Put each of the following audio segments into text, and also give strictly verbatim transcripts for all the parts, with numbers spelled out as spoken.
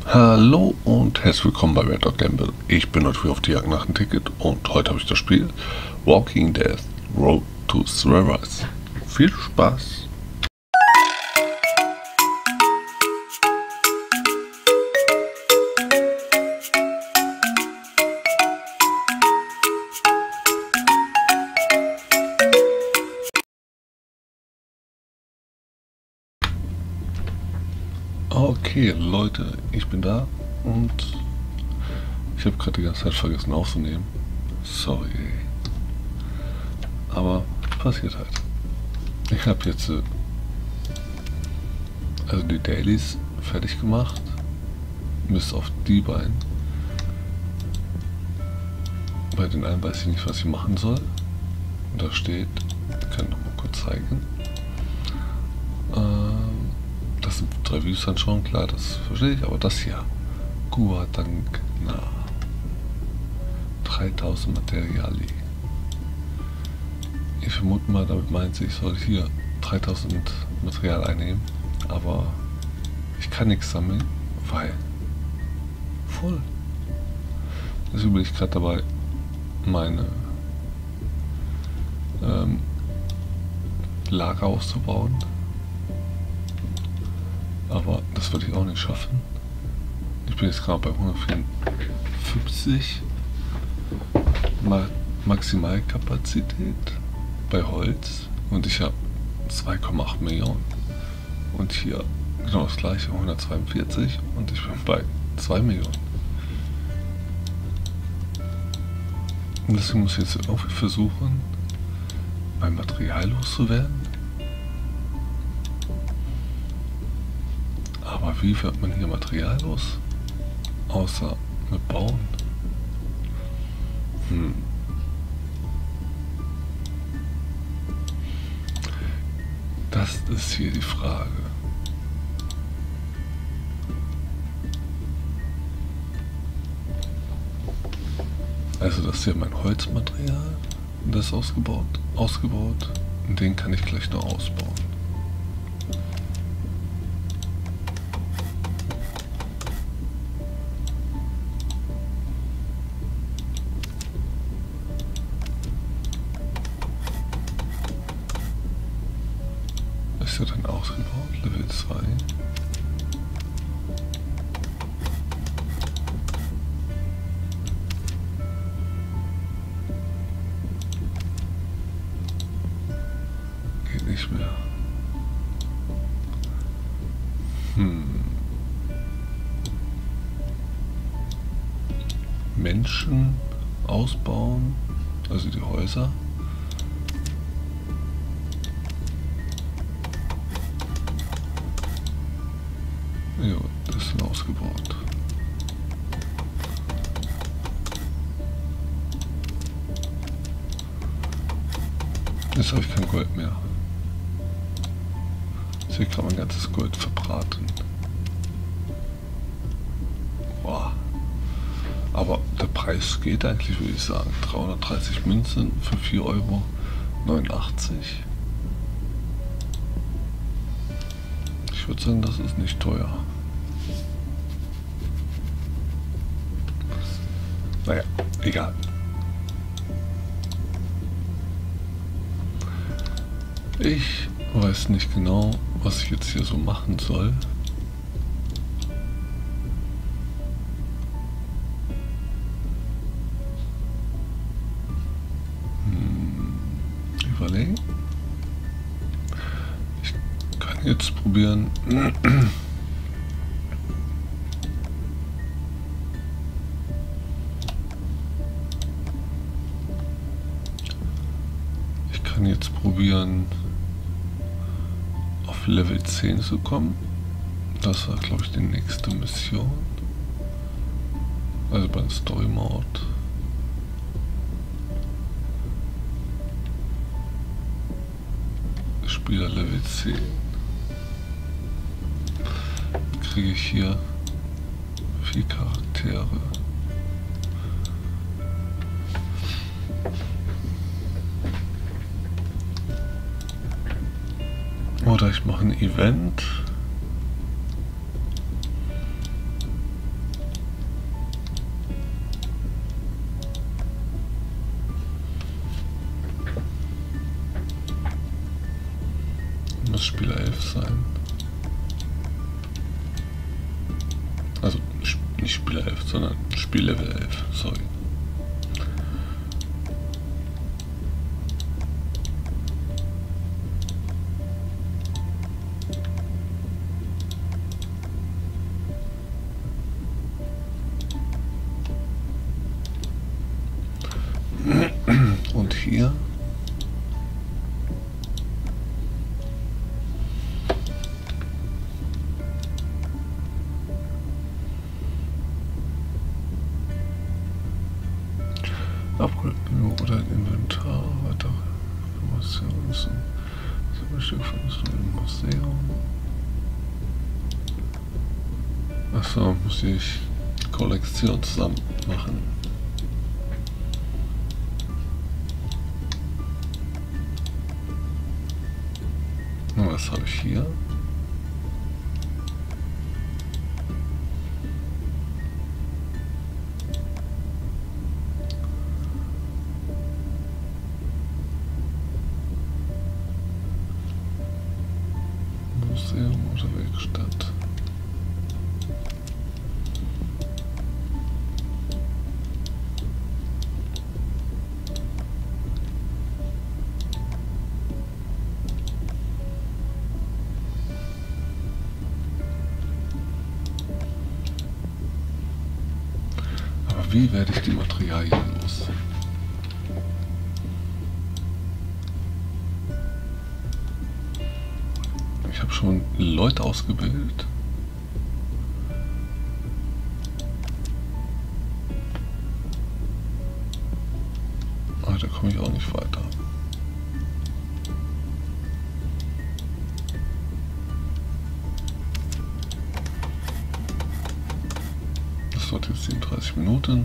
Hallo und herzlich willkommen bei Red Dog Gamble. Ich bin natürlich auf die Jagd nach dem Ticket und heute habe ich das Spiel Walking Dead Road to Sunrise. Viel Spaß! Okay, Leute, ich bin da und ich habe gerade die ganze Zeit vergessen aufzunehmen. Sorry. Aber passiert halt. Ich habe jetzt äh, also die Dailies fertig gemacht, bis auf die beiden. Bei den einen weiß ich nicht, was ich machen soll. Da steht, ich kann noch mal kurz zeigen. Ähm, Das sind drei Videos anschauen, klar, das verstehe ich, aber das hier, Guadangna, dreitausend Materiali. Ich vermute mal, damit meint sie, ich soll hier dreitausend Material einnehmen, aber ich kann nichts sammeln, weil voll. Deswegen bin ich gerade dabei, meine ähm, Lager auszubauen. Aber das würde ich auch nicht schaffen. Ich bin jetzt gerade bei hundertvierundfünfzig Ma Maximalkapazität bei Holz und ich habe zwei Komma acht Millionen. Und hier genau das gleiche, hundertzweiundvierzig und ich bin bei zwei Millionen. Und deswegen muss ich jetzt irgendwie versuchen, mein Material loszuwerden. Aber wie wird man hier Material los? Außer mit Bauen. Hm. Das ist hier die Frage. Also das ist ja mein Holzmaterial. Das ist ausgebaut. Ausgebaut. Und den kann ich gleich noch ausbauen. Ist ja dann ausgebaut, Level zwei. Geht nicht mehr. Hm. Menschen ausbauen, also die Häuser. Ja, das ist ausgebaut. Jetzt habe ich kein Gold mehr. Jetzt habe ich gerade mein ganzes Gold verbraten. Boah. Aber der Preis geht eigentlich, würde ich sagen. dreihundertdreißig Münzen für vier Euro neunundachtzig. Ich würde sagen, das ist nicht teuer. Naja, egal. Ich weiß nicht genau, was ich jetzt hier so machen soll. Hm, überlegen. Ich kann jetzt probieren. Ich kann jetzt probieren, auf Level zehn zu kommen. Das war, glaube ich, die nächste Mission. Also beim Story Mode. Spieler Level zehn. Kriege ich hier vier Charaktere. Oder ich mache ein Event. muss Spieler elf sein. Also nicht Spieler elf, sondern Spiellevel elf, sorry. Und hier Upgrade-Menü oder Inventar, weitere Informationen zum Beispiel von dem Museum. Achso, muss ich Kollektion zusammen machen. Und was habe ich hier? Museum oder Werkstatt. Aber wie werde ich die Materialien los? Ich habe schon Leute ausgebildet. Aber da komme ich auch nicht weiter. Das dauert jetzt siebenunddreißig Minuten.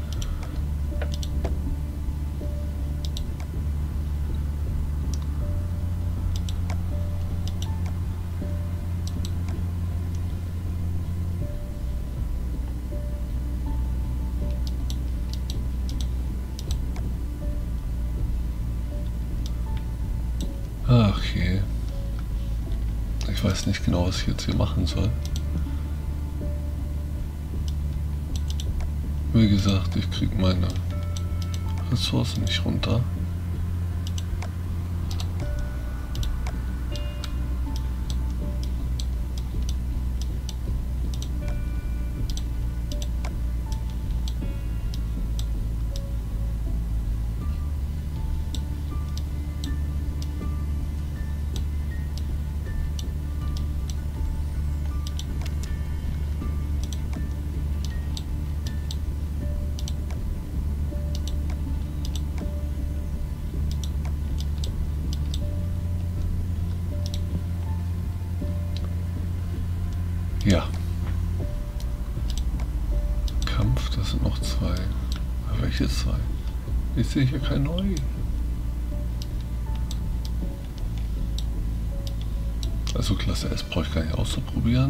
Ach je. Ich weiß nicht genau, was ich jetzt hier machen soll. Wie gesagt, ich kriege meine Ressourcen nicht runter. Ja. Kampf, das sind noch zwei. Aber welche zwei? Ich sehe hier kein Neu. Also Klasse S brauche ich gar nicht auszuprobieren.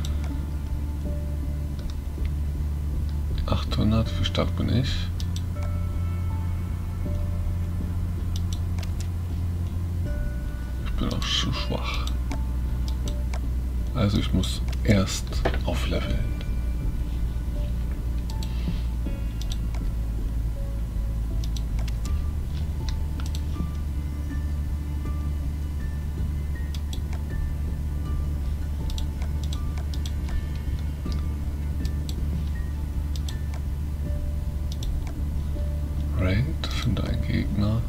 achthundert, wie stark bin ich? Ich bin auch zu schwach. Also ich muss erst aufleveln. Raid, finde einen Gegner.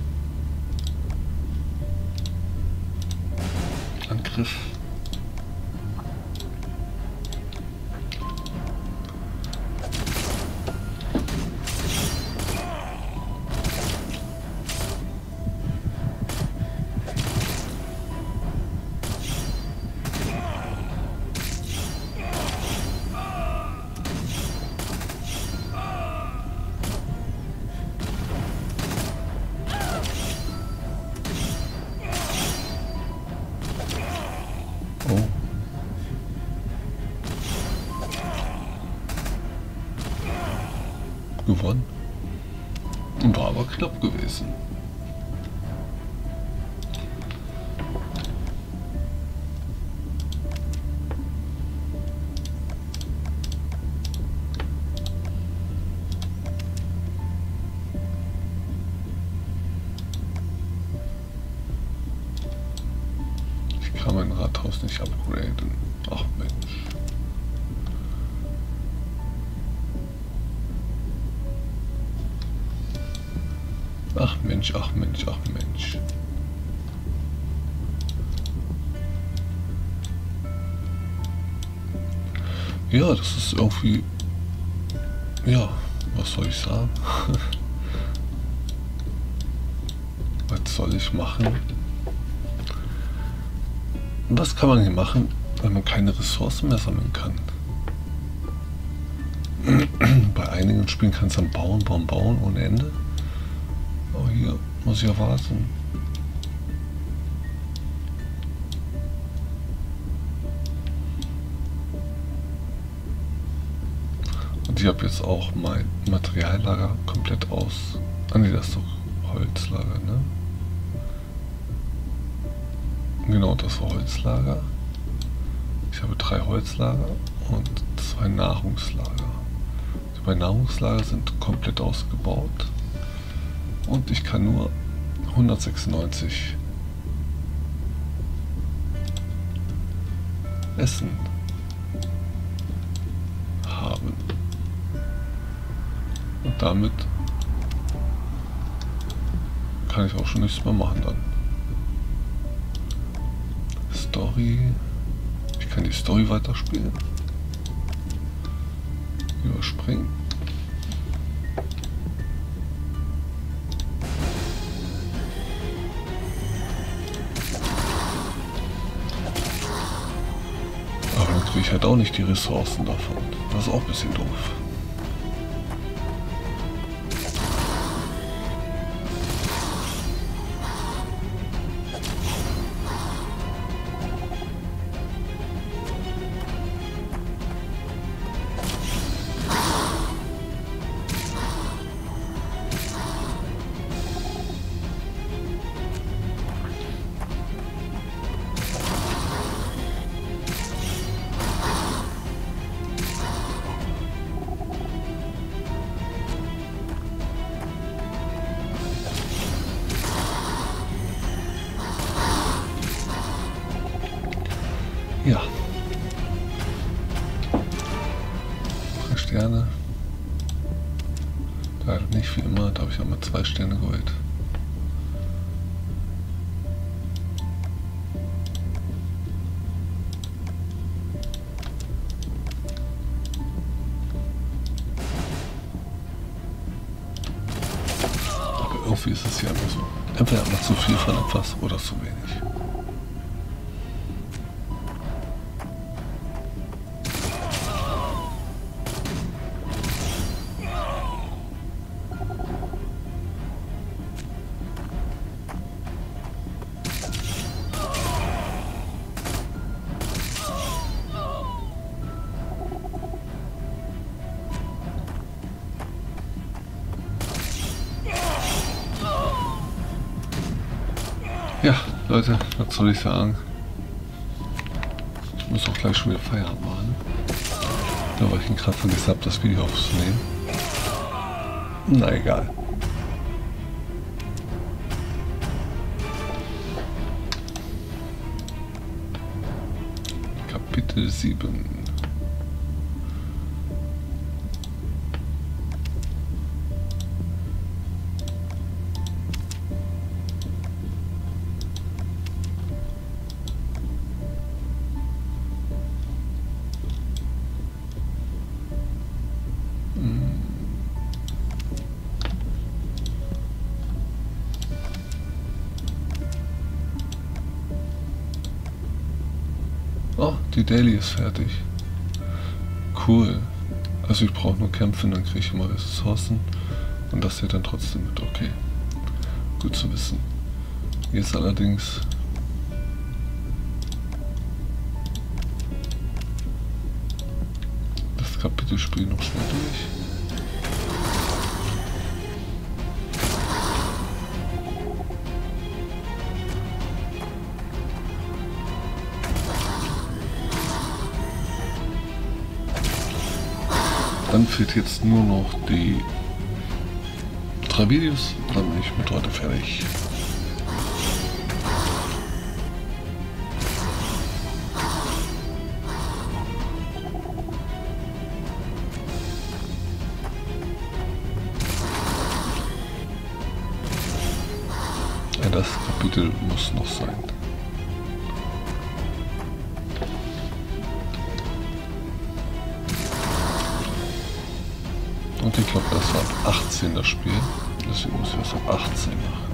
Angriff. Oh. Gewonnen. War aber knapp gewesen. upgraden. Ach Mensch. Ach Mensch, ach Mensch, ach Mensch. Ja, das ist irgendwie... Ja, was soll ich sagen? Was soll ich machen? Was kann man hier machen, wenn man keine Ressourcen mehr sammeln kann? Bei einigen Spielen kannst du dann bauen, bauen, bauen ohne Ende. Aber hier muss ich ja warten. Und ich habe jetzt auch mein Materiallager komplett aus. Ah ne, das ist doch Holzlager, ne? Genau, das war Holzlager. Ich habe drei Holzlager und zwei Nahrungslager. Die beiden Nahrungslager sind komplett ausgebaut. Und ich kann nur hundertsechsundneunzig Essen haben. Und damit kann ich auch schon nichts mehr machen dann. Story. Ich kann die Story weiterspielen. Überspringen. Aber dann kriege ich halt auch nicht die Ressourcen davon. Das ist auch ein bisschen doof. Ja. Drei Sterne. Leider nicht wie immer, da habe ich einmal zwei Sterne geholt. Aber irgendwie ist es hier einfach so. Entweder hat man zu viel von etwas oder zu wenig. Ja, Leute, was soll ich sagen? Ich muss auch gleich schon wieder Feierabend machen. Da war ich gerade vergessen habe, das Video aufzunehmen. Na egal. Kapitel sieben. Oh, die Daily ist fertig. Cool. Also ich brauche nur kämpfen, dann kriege ich immer Ressourcen. Und das hier dann trotzdem mit. Okay. Gut zu wissen. Jetzt allerdings... das Kapitelspiel noch schnell durch. Dann fehlt jetzt nur noch die drei Videos, dann bin ich mit heute fertig. Kapitel muss noch sein. Und ich glaube, das war ab achtzehn das Spiel. Deswegen muss ich das ab achtzehn machen.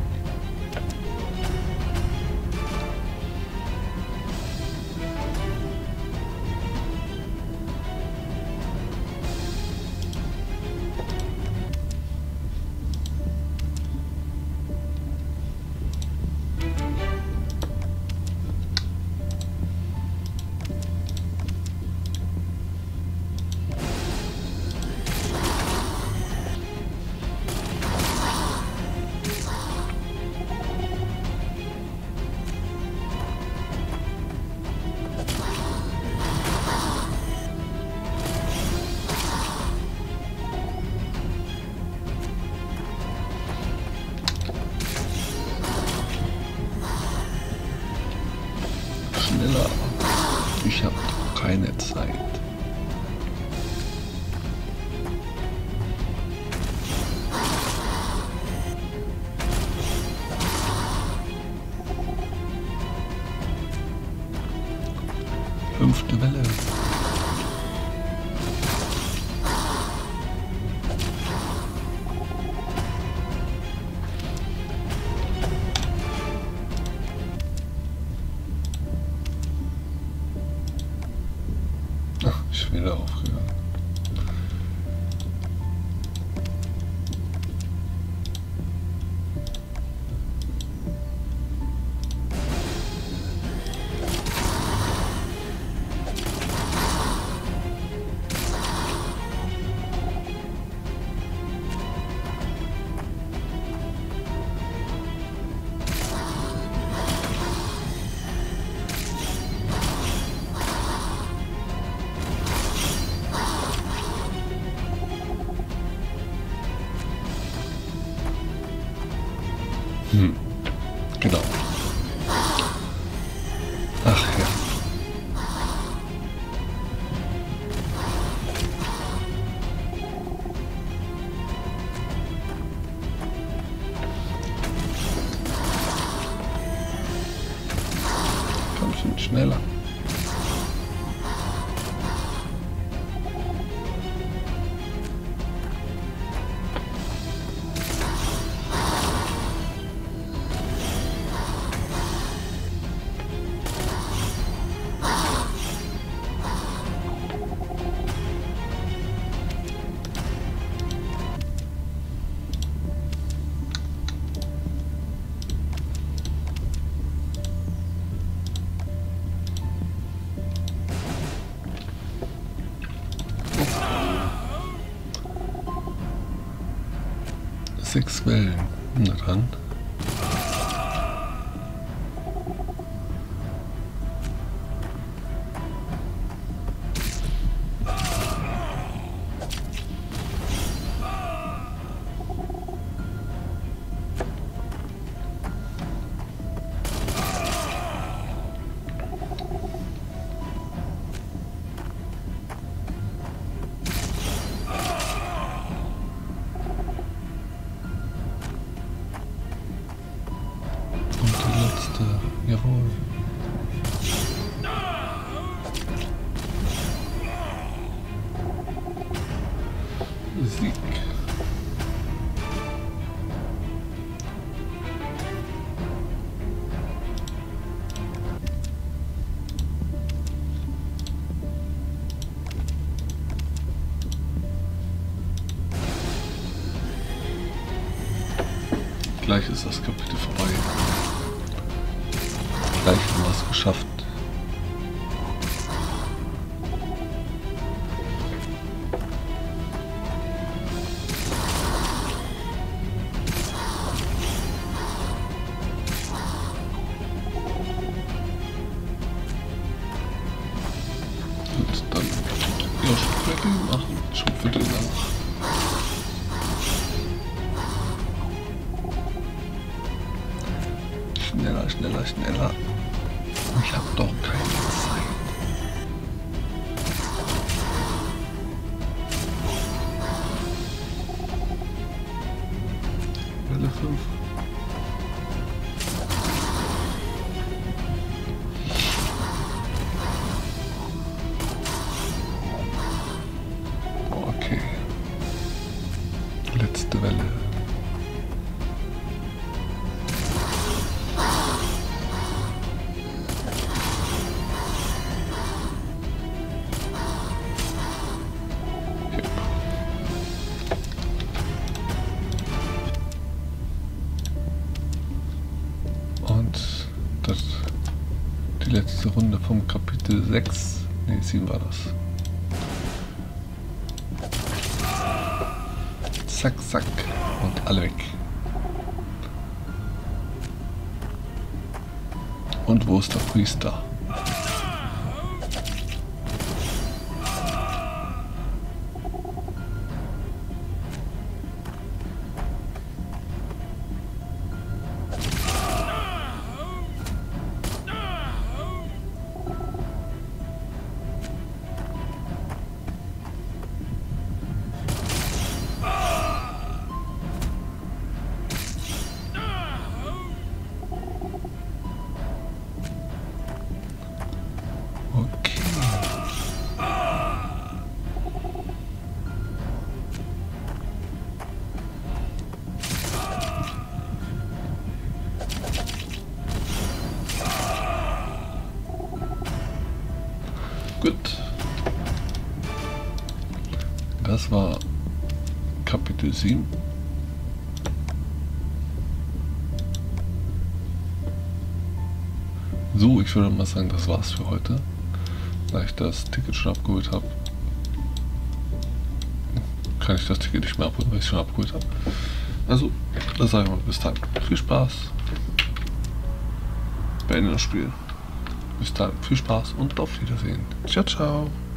Schneller. Ich habe keine Zeit. Fünfte Welle. Ich will aufhören. Hm, genau. Ach ja. Komm schon schneller. Sechs Wellen. Na dann. Jawohl. Sieg. Gleich ist das Kapitel vorbei. Gleich haben wir es geschafft. Und dann ja, Schubviertel machen. Schubviertel nach. Schneller, schneller, schneller. Ich hab doch keine Zeit. Welle fünf. Okay. Letzte Welle. Und das die letzte Runde vom Kapitel sechs, ne sieben war das. Zack, zack und alle weg. Und wo ist der Priester? Gut. Das war Kapitel sieben. So, ich würde mal sagen, das war's für heute. Da ich das Ticket schon abgeholt habe, kann ich das Ticket nicht mehr abholen, weil ich es schon abgeholt habe. Also, das sage ich mal bis dann. Viel Spaß. Beende das Spiel. Bis dann. Viel Spaß und auf Wiedersehen. Ciao, ciao.